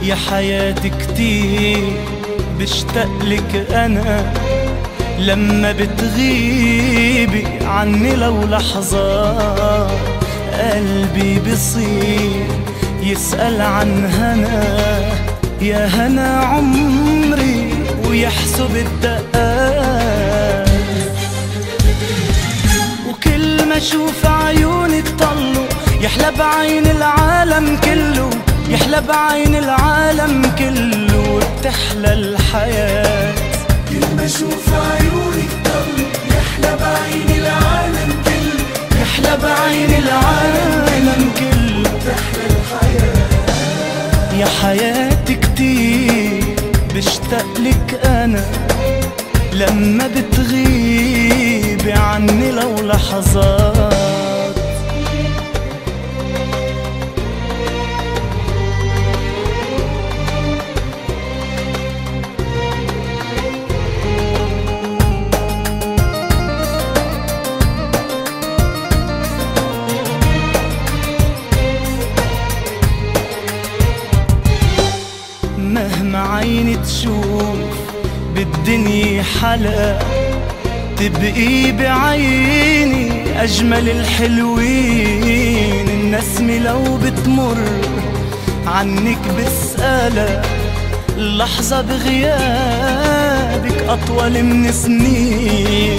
يا حياتي كتير بشتاقلك أنا، لما بتغيبي عني لو لحظة قلبي بصير يسأل عن هنا، يا هنا عمري ويحسب الدقات. وكل ما اشوف عيونك طلوا يحلى بعين العالم كله، يحلى بعين العالم كله وبتحلى الحياة. كل ما اشوف عيونك طلوا يحلى بعين العالم كله، يحلى بعين العالم كله وبتحلى الحياة. يا حياتي كتير بشتاقلك أنا، لما بتغيبي عني لو لحظات. مهما عيني تشوف بالدنيا حلا، تبقي بعيني أجمل الحلوين. النسمة لو بتمر عنك بسألها، اللحظة بغيابك أطول من سنين.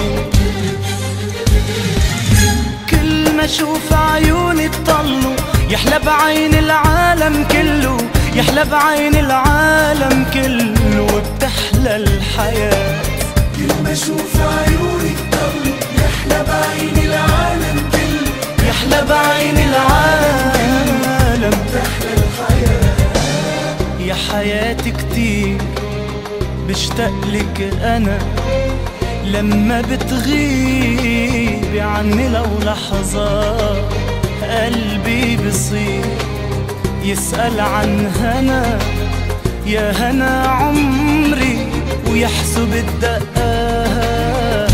كل ما أشوف عيونك طلوا يحلى بعين العالم كله، يحلى بعين العالم كله وبتحلى الحياة. كل ما اشوف عيونك طلوا يحلى بعين العالم كله، يحلى بعين العالم وبتحلى الحياة. يا حياتي كتير بشتاقلك أنا، لما بتغيبي عني لو لحظة قلبي بصير يسأل عن هنا، يا هنا عمري ويحسب الدقات.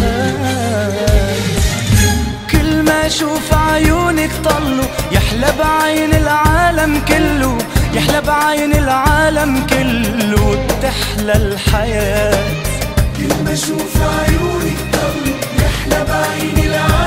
كل ما اشوف عيونك طلوا يحلى بعين العالم كله، يحلى بعين العالم كله وبتحلى الحياة. كل ما اشوف عيونك طلوا يحلى بعين العالم